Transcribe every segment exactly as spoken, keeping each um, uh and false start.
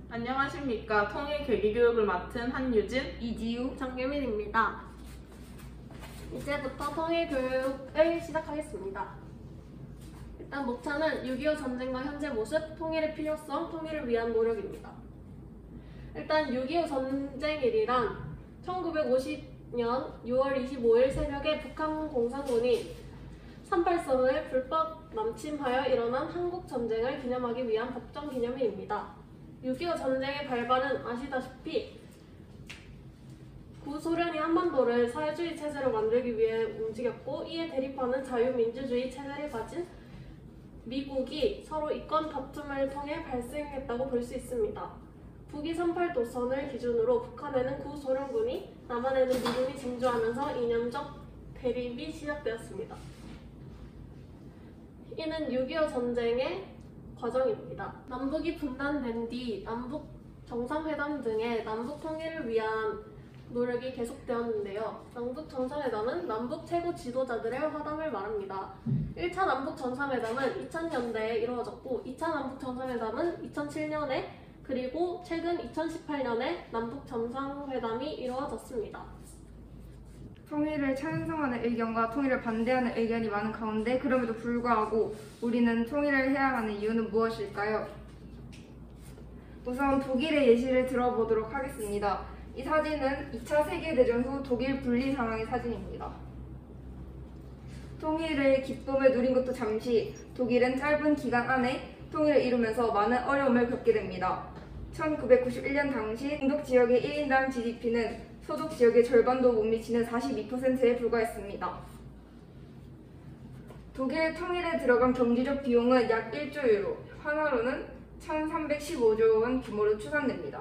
안녕하십니까. 통일 계기교육을 맡은 한유진, 이지우, 정규민입니다. 이제부터 통일 교육을 시작하겠습니다. 일단 목차는 육이오 전쟁과 현재 모습, 통일의 필요성, 통일을 위한 노력입니다. 일단 육이오 전쟁일이란 천구백오십 년 유월 이십오일 새벽에 북한 공산군이 삼팔선을 불법 남침하여 일어난 한국전쟁을 기념하기 위한 법정 기념일입니다. 육이오 전쟁의 발발은 아시다시피 구소련이 한반도를 사회주의 체제로 만들기 위해 움직였고, 이에 대립하는 자유민주주의 체제를 가진 미국이 서로 이권 다툼을 통해 발생했다고 볼 수 있습니다. 북이 삼팔도선을 기준으로 북한에는 구소련군이, 남한에는 미군이 진주하면서 이념적 대립이 시작되었습니다. 이는 육이오 전쟁의 과정입니다. 남북이 분단된 뒤 남북 정상회담 등의 남북 통일을 위한 노력이 계속되었는데요. 남북 정상회담은 남북 최고 지도자들의 화담을 말합니다. 일 차 남북 정상회담은 이천 년대에 이루어졌고, 이 차 남북 정상회담은 이천칠 년에, 그리고 최근 이천십팔 년에 남북 정상회담이 이루어졌습니다. 통일을 찬성하는 의견과 통일을 반대하는 의견이 많은 가운데 그럼에도 불구하고 우리는 통일을 해야 하는 이유는 무엇일까요? 우선 독일의 예시를 들어보도록 하겠습니다. 이 사진은 이 차 세계대전 후 독일 분리 상황의 사진입니다. 통일의 기쁨을 누린 것도 잠시, 독일은 짧은 기간 안에 통일을 이루면서 많은 어려움을 겪게 됩니다. 천구백구십일 년 당시 동독 지역의 일 인당 지디피는 소득 지역의 절반도 못 미치는 사십이 퍼센트에 불과했습니다. 독일 통일에 들어간 경제적 비용은 약 일조 유로, 환화로는 천삼백십오조 원 규모로 추산됩니다.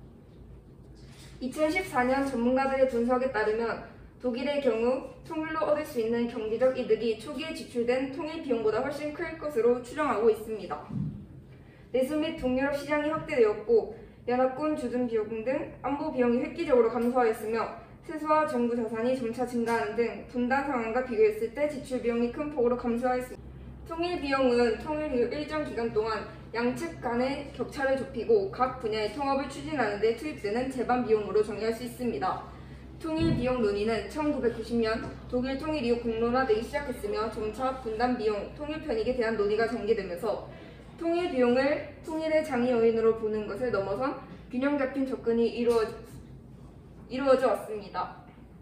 이천십사 년 전문가들의 분석에 따르면 독일의 경우 통일로 얻을 수 있는 경제적 이득이 초기에 지출된 통일 비용보다 훨씬 클 것으로 추정하고 있습니다. 내수 및 동유럽 시장이 확대되었고, 연합군 주둔 비용 등 안보 비용이 획기적으로 감소하였으며, 세수와 정부 자산이 점차 증가하는 등 분단 상황과 비교했을 때 지출 비용이 큰 폭으로 감소하였습니다. 통일 비용은 통일 이후 일정 기간 동안 양측 간의 격차를 좁히고 각 분야의 통합을 추진하는 데 투입되는 재반 비용으로 정의할 수 있습니다. 통일 비용 논의는 천구백구십 년 독일 통일 이후 공론화되기 시작했으며, 점차 분단 비용, 통일 편익에 대한 논의가 전개되면서 통일 비용을 통일의 장애 요인으로 보는 것을 넘어선 균형 잡힌 접근이 이루어져, 이루어져 왔습니다.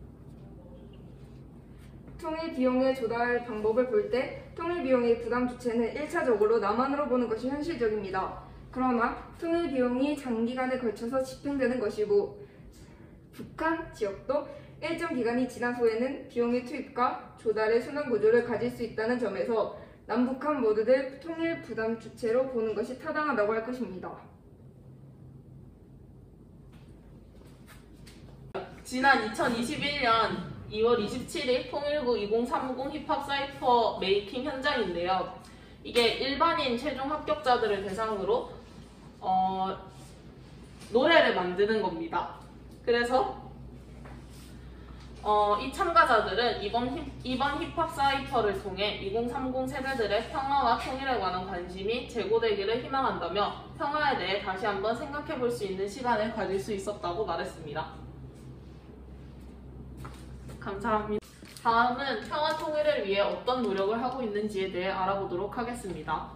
통일 비용의 조달 방법을 볼 때 통일 비용의 부담 주체는 일차적으로 남한으로 보는 것이 현실적입니다. 그러나 통일 비용이 장기간에 걸쳐서 집행되는 것이고, 북한 지역도 일정 기간이 지난 후에는 비용의 투입과 조달의 순환 구조를 가질 수 있다는 점에서 남북한 모두들 통일 부담 주체로 보는 것이 타당하다고 할 것입니다. 지난 이천이십일 년 이월 이십칠일 통일부 이공삼공 힙합 사이퍼 메이킹 현장인데요. 이게 일반인 최종 합격자들을 대상으로 어, 노래를 만드는 겁니다. 그래서 어, 이 참가자들은 이번, 힙, 이번 힙합 사이퍼를 통해 이공삼공 세대들의 평화와 통일에 관한 관심이 제고되기를 희망한다며 평화에 대해 다시 한번 생각해 볼 수 있는 시간을 가질 수 있었다고 말했습니다. 감사합니다. 다음은 평화 통일을 위해 어떤 노력을 하고 있는지에 대해 알아보도록 하겠습니다.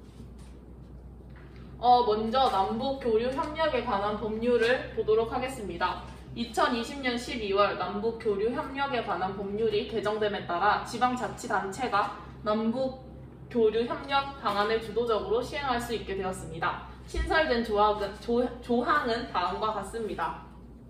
어, 먼저 남북 교류 협력에 관한 법률을 보도록 하겠습니다. 이천이십 년 십이월 남북 교류 협력에 관한 법률이 개정됨에 따라 지방자치단체가 남북 교류 협력 방안을 주도적으로 시행할 수 있게 되었습니다. 신설된 조항은, 조, 조항은 다음과 같습니다.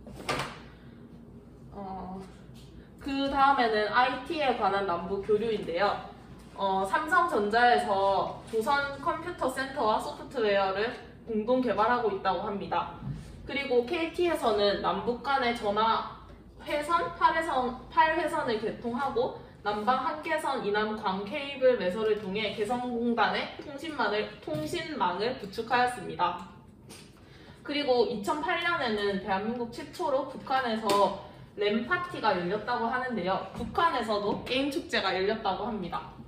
어, 그 다음에는 아이티에 관한 남북 교류인데요. 어, 삼성전자에서 조선 컴퓨터 센터와 소프트웨어를 공동 개발하고 있다고 합니다. 그리고 케이티에서는 남북 간의 전화 회선 팔 회선, 팔 회선을 개통하고 남방 한계선 이남 광 케이블 매설을 통해 개성공단의 통신망을, 통신망을 구축하였습니다. 그리고 이천팔 년에는 대한민국 최초로 북한에서 램파티가 열렸다고 하는데요. 북한에서도 게임 축제가 열렸다고 합니다.